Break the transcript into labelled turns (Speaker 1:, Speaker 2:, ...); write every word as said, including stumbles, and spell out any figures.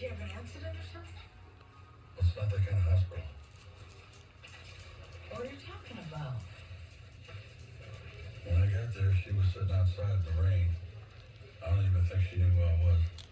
Speaker 1: she have an accident or something?
Speaker 2: It's not that kind of hospital.
Speaker 1: What are you talking about?
Speaker 2: When I got there, she was sitting outside in the rain. I don't even think she knew who I was.